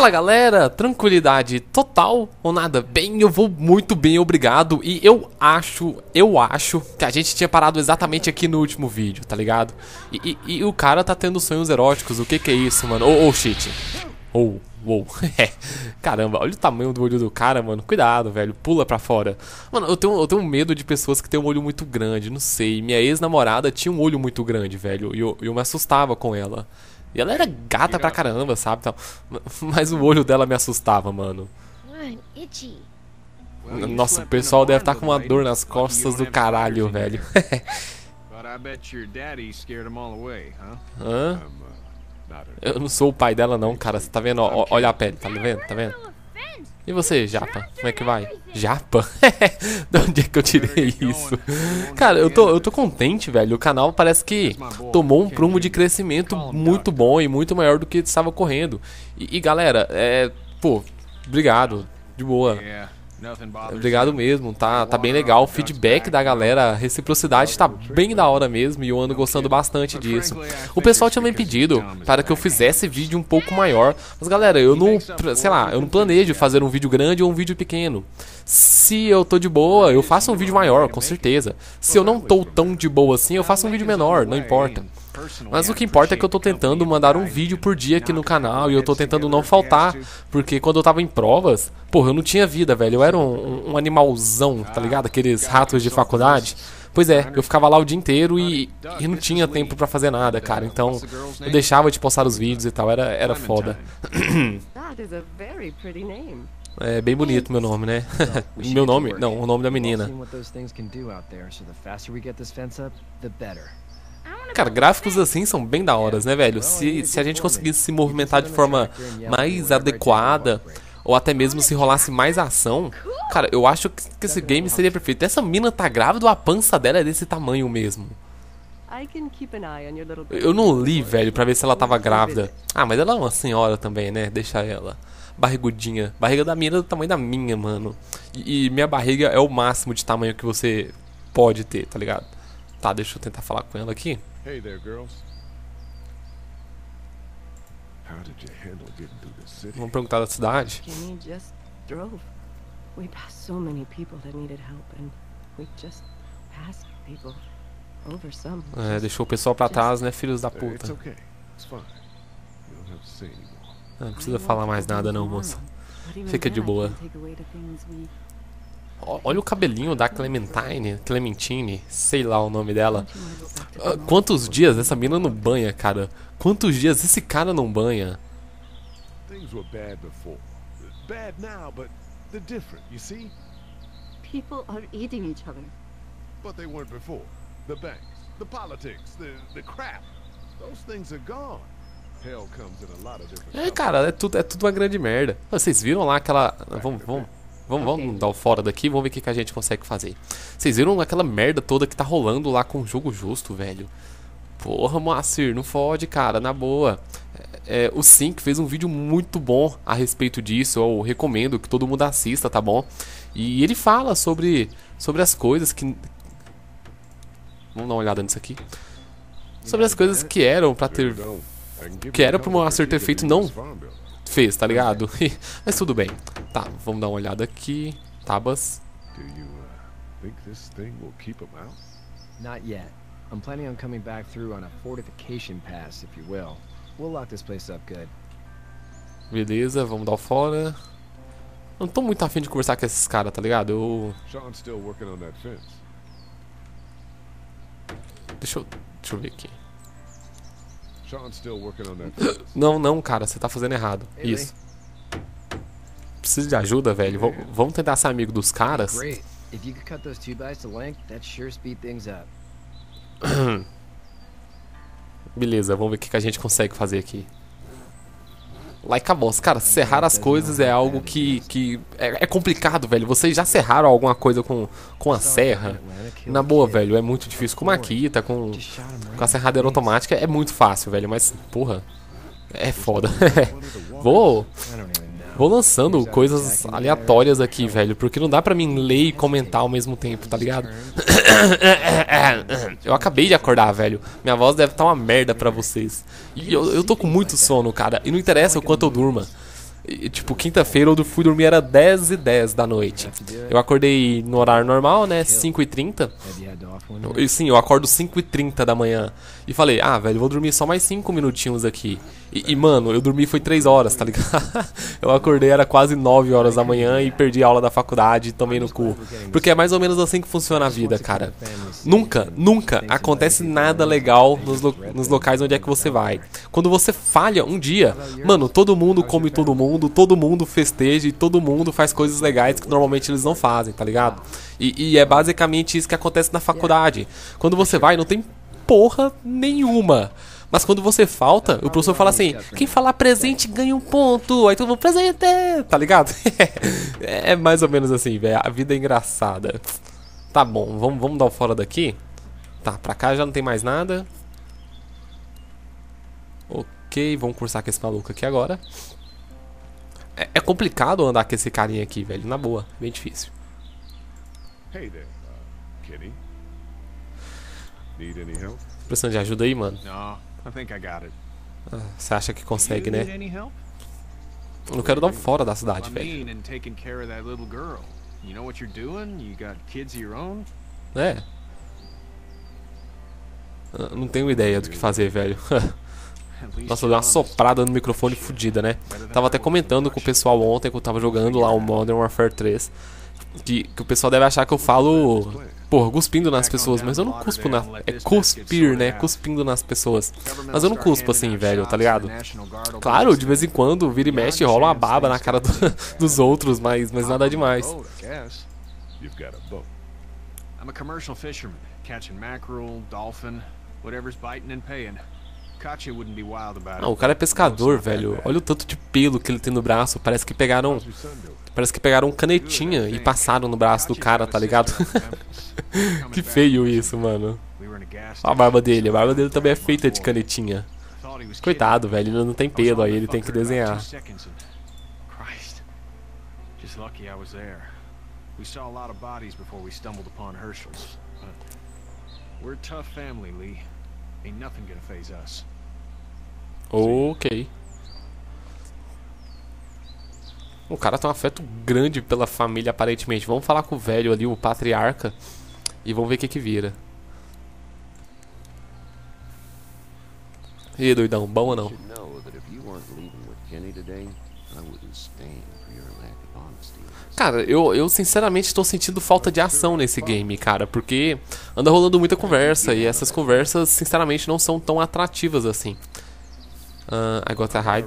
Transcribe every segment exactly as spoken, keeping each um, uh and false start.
Fala galera, tranquilidade total ou nada? Bem, eu vou muito bem, obrigado. E eu acho, eu acho que a gente tinha parado exatamente aqui no último vídeo, tá ligado? E, e, e o cara tá tendo sonhos eróticos, o que que é isso, mano? Oh, oh shit. Oh, wow. Caramba, olha o tamanho do olho do cara, mano. Cuidado, velho, pula pra fora. Mano, eu tenho, eu tenho medo de pessoas que têm um olho muito grande, não sei. Minha ex-namorada tinha um olho muito grande, velho, e eu, eu me assustava com ela. E ela era gata pra caramba, sabe? Mas o olho dela me assustava, mano. Nossa, o pessoal deve estar com uma dor nas costas do caralho, velho. Hã? Eu não sou o pai dela não, cara. Você tá vendo? Ó, olha a pele, tá vendo? Tá vendo? E você, Japa? Como é que vai? Japa? De onde é que eu tirei isso? Cara, eu tô, eu tô contente, velho. O canal parece que tomou um prumo de crescimento muito bom e muito maior do que estava correndo. E, e galera, é... Pô, obrigado. De boa. Obrigado mesmo, tá, tá bem legal. O feedback da galera, a reciprocidade tá bem da hora mesmo e eu ando gostando bastante disso. O pessoal tinha me pedido para que eu fizesse vídeo um pouco maior, mas galera, eu não, sei lá, eu não planejo fazer um vídeo grande ou um vídeo pequeno. Se eu tô de boa, eu faço um vídeo maior, com certeza. Se eu não tô tão de boa assim, eu faço um vídeo menor, não importa. Mas o que importa é que eu tô tentando mandar um vídeo por dia aqui no canal e eu tô tentando não faltar, porque quando eu tava em provas, porra, eu não tinha vida, velho, eu era um, um animalzão, tá ligado? Aqueles ratos de faculdade. Pois é, eu ficava lá o dia inteiro e, e não tinha tempo pra fazer nada, cara, então eu deixava de postar os vídeos e tal, era, era foda. É bem bonito meu nome, né? Meu nome? Não, o nome da menina. Cara, gráficos assim são bem da horas, né, velho? Se, se a gente conseguisse se movimentar de forma mais adequada, ou até mesmo se rolasse mais ação, cara, eu acho que esse game seria perfeito. Essa mina tá grávida ou a pança dela é desse tamanho mesmo? Eu não li, velho, pra ver se ela tava grávida. Ah, mas ela é uma senhora também, né? Deixa ela. Barrigudinha. Barriga da mina é do tamanho da minha, mano. E, e minha barriga é o máximo de tamanho que você pode ter, tá ligado? Tá, deixa eu tentar falar com ela aqui. Hey there, girls. How did you handle getting through the city? Vamos perguntar da cidade. Jimmy just drove. We passed so many people that needed help and we just passed people over some. É, deixou o pessoal pra trás, né, filhos da puta. Não precisa falar mais nada não, moça. Fica de boa. Olha o cabelinho da Clementine, Clementine, sei lá o nome dela. Uh, quantos dias essa mina não banha, cara? Quantos dias esse cara não banha? People are eating each other. But they weren't before. The banks, the politics, the the crap. Those things are gone. Hell comes in a lot of different. É, cara, é tudo é tudo uma grande merda. Vocês viram lá aquela, vamos, vamos Vamos, vamos dar o fora daqui, vamos ver o que, que a gente consegue fazer. Vocês viram aquela merda toda que tá rolando lá com o Jogo Justo, velho? Porra, Moacir, não fode, cara, na boa. É, é, o Sync fez um vídeo muito bom a respeito disso, eu recomendo que todo mundo assista, tá bom? E ele fala sobre, sobre as coisas que... Vamos dar uma olhada nisso aqui. Sobre as coisas que eram pra ter... Que era pro Moacir ter feito, não... fez, tá ligado? Mas tudo bem. Tá, vamos dar uma olhada aqui. Tabas. Not yet. I'm planning on coming back through on a fortification pass, if you will. We'll lock this place up good. Beleza, vamos dar o fora. Não tô muito afim de conversar com esses caras, tá ligado? Eu... Deixa eu... Deixa eu ver aqui. Não, não, cara, você tá fazendo errado. Isso. Preciso de ajuda, velho. V vamos tentar ser amigo dos caras. Beleza, vamos ver o que, que a gente consegue fazer aqui. Like a boss, cara, serrar as coisas é algo que, que é, é complicado, velho. Vocês já serraram alguma coisa com, com a serra? Na boa, velho, é muito difícil. Com Makita, com, com a serradeira automática é muito fácil, velho. Mas, porra, é foda. Vou... Vou lançando coisas aleatórias aqui, velho, porque não dá pra mim ler e comentar ao mesmo tempo, tá ligado? Eu acabei de acordar, velho. Minha voz deve estar uma merda pra vocês. E eu, eu tô com muito sono, cara. E não interessa o quanto eu durma. E, tipo, quinta-feira eu fui dormir era dez e dez da noite. Eu acordei no horário normal, né? cinco e trinta. E sim, eu acordo cinco e trinta da manhã. E falei, ah, velho, vou dormir só mais cinco minutinhos aqui. E, e mano, eu dormi foi três horas, tá ligado? Eu acordei, era quase nove horas da manhã e perdi a aula da faculdade e tomei no cu. Porque é mais ou menos assim que funciona a vida, cara. Nunca, nunca acontece nada legal nos, lo nos locais onde é que você vai. Quando você falha um dia, mano, todo mundo come todo mundo, todo mundo festeja e todo mundo faz coisas legais que normalmente eles não fazem, tá ligado? E, e é basicamente isso que acontece na faculdade. Quando você vai, não tem porra nenhuma. Mas quando você falta, o professor fala assim, quem falar presente ganha um ponto. Aí todo mundo, presente, tá ligado? É mais ou menos assim, velho. A vida é engraçada. Tá bom, vamos, vamos dar o fora daqui? Tá, pra cá já não tem mais nada. Ok, vamos conversar com esse maluco aqui agora. É, é complicado andar com esse carinha aqui, velho. Na boa, bem difícil. Hey there, uh, Kenny. Need any help? Precisando de ajuda aí, mano? No, I think I got it. Ah, você acha que consegue, You need né? any help? Eu não quero dar um fora da cidade, I velho. mean, in taking care of that little girl. You know what you're doing? You got kids of your own? É. Eu não tenho ideia do que fazer, velho. At least Nossa, eu you're dei uma honest. soprada no microfone fodida, né? Tava até comentando com o pessoal ontem que eu tava jogando lá o Modern Warfare três. Que, que o pessoal deve achar que eu falo, pô, cuspindo nas pessoas, mas eu não cuspo na... É cuspir, né? Cuspindo nas pessoas. Mas eu não cuspo assim, velho, tá ligado? Claro, de vez em quando, vira e mexe, rola uma baba na cara do, dos outros, mas, mas nada demais. You've got a boat. I'm a commercial fisherman, catching mackerel, dolphin, whatever's biting and paying. Katya wouldn't be wild about it. Não, o cara é pescador, velho. Olha o tanto de pelo que ele tem no braço. Parece que pegaram... Parece que pegaram canetinha e passaram no braço do cara, tá ligado? Que feio isso, mano. Olha a barba dele. A barba dele também é feita de canetinha. Coitado, velho. Ele não tem pelo aí. Ele tem que desenhar. Christ. Just lucky I was there. We saw a lot of bodies before we stumbled upon Herschel's. But we're a tough family, Lee. Ain't nothing gonna faze us. Ok. O cara tem um afeto grande pela família, aparentemente. Vamos falar com o velho ali, o patriarca, e vamos ver o que que vira. E aí, doidão, bom ou não? Cara, eu, eu sinceramente estou sentindo falta de ação nesse game, cara, porque anda rolando muita conversa, e essas conversas, sinceramente, não são tão atrativas assim. Uh, I got a hide.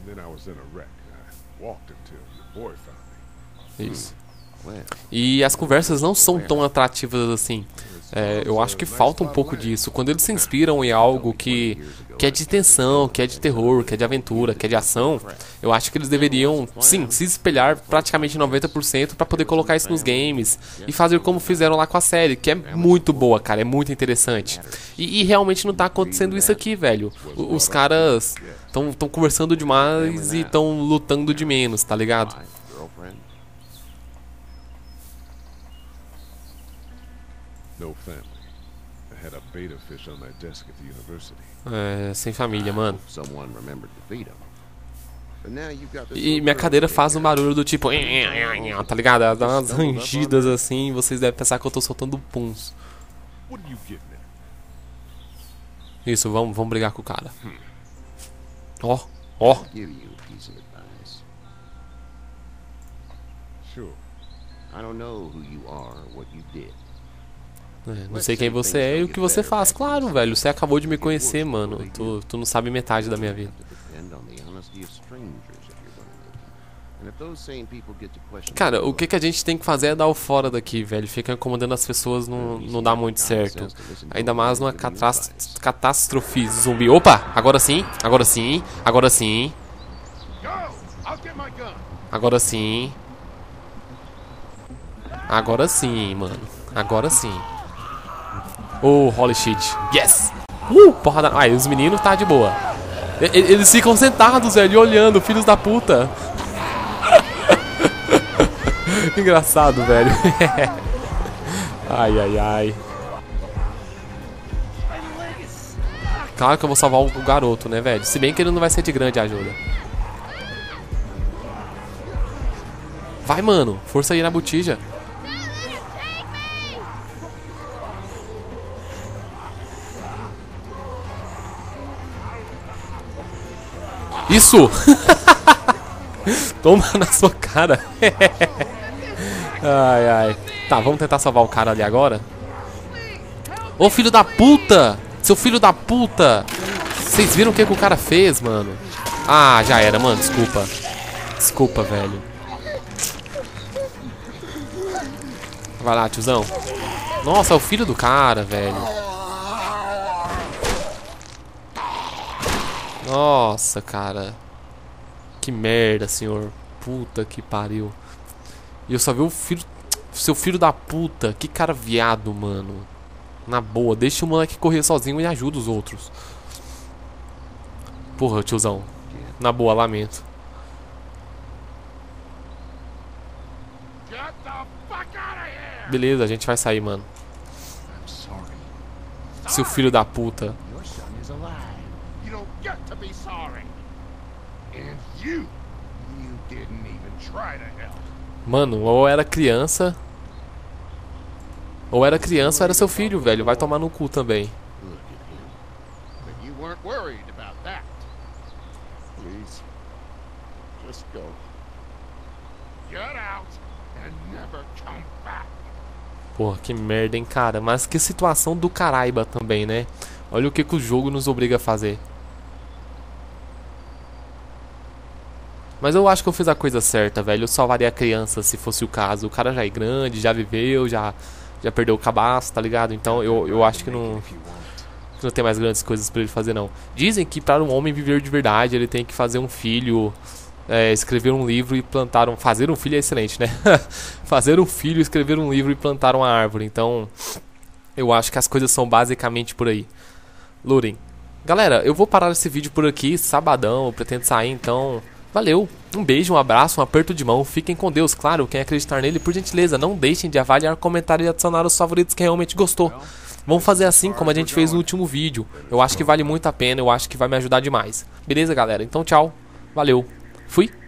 Isso. E as conversas não são tão atrativas assim. É, eu acho que falta um pouco disso. Quando eles se inspiram em algo que, que é de tensão, que é de terror, que é de aventura, que é de ação, eu acho que eles deveriam, sim, se espelhar praticamente noventa por cento pra poder colocar isso nos games e fazer como fizeram lá com a série, que é muito boa, cara, é muito interessante. E, e realmente não tá acontecendo isso aqui, velho. O, os caras estão tão conversando demais e estão lutando de menos, tá ligado? No family. I had a beta fish on my desk at the university. É, sem família, mano. Someone remembered to feed him. But now you've got this E minha cadeira faz um barulho do tipo, tá ligado? Ela dá umas rangidas assim, e vocês devem pensar que eu tô soltando puns. What are you getting at? Isso, vamos, vamos brigar com o cara. Ó, ó. Give you a piece of advice. Sure. I don't know who you are or what you did. É, não sei quem você é e o que você faz. Claro, velho, você acabou de me conhecer, mano. Tu, tu não sabe metade da minha vida. Cara, o que, que a gente tem que fazer é dar o fora daqui, velho. Ficar incomodando as pessoas não, não dá muito certo. Ainda mais numa catástrofe zumbi. Opa! Agora sim, agora sim, agora sim. Agora sim. Agora sim, mano. Agora sim. Oh, holy shit. Yes! Uh, porrada. Ah, e os meninos tá de boa. E, eles ficam sentados, velho, olhando, filhos da puta. Engraçado, velho. Ai, ai, ai. Claro que eu vou salvar o garoto, né, velho? Se bem que ele não vai ser de grande ajuda. Vai, mano. Força aí na botija. Isso! Toma na sua cara. Ai, ai. Tá, vamos tentar salvar o cara ali agora. Ô, filho da puta! Seu filho da puta! Vocês viram o que, que o cara fez, mano? Ah, já era, mano. Desculpa. Desculpa, velho. Vai lá, tiozão. Nossa, é o filho do cara, velho. Nossa, cara. Que merda, senhor. Puta que pariu. E eu só vi o filho... Seu filho da puta. Que cara viado, mano. Na boa, deixa o moleque correr sozinho e ajuda os outros. Porra, tiozão. Na boa, lamento. Beleza, a gente vai sair, mano. Seu filho da puta. Mano, ou era criança. Ou era criança ou era seu filho, velho. Vai tomar no cu também. Porra, que merda, hein, cara. Mas que situação do caraiba também, né? Olha o que, que o jogo nos obriga a fazer. Mas eu acho que eu fiz a coisa certa, velho. Eu salvaria a criança se fosse o caso. O cara já é grande, já viveu, já, já perdeu o cabaço, tá ligado? Então eu, eu acho que não, que não tem mais grandes coisas pra ele fazer, não. Dizem que para um homem viver de verdade, ele tem que fazer um filho, é, escrever um livro e plantar um... Fazer um filho é excelente, né? Fazer um filho, escrever um livro e plantar uma árvore. Então, eu acho que as coisas são basicamente por aí. Luren. Galera, eu vou parar esse vídeo por aqui. Sabadão, eu pretendo sair, então... Valeu, um beijo, um abraço, um aperto de mão. Fiquem com Deus, claro, quem acreditar nele, por gentileza, não deixem de avaliar, comentar e adicionar os favoritos quem realmente gostou. Vamos fazer assim como a gente fez no último vídeo. Eu acho que vale muito a pena, eu acho que vai me ajudar demais. Beleza, galera? Então tchau, valeu, fui!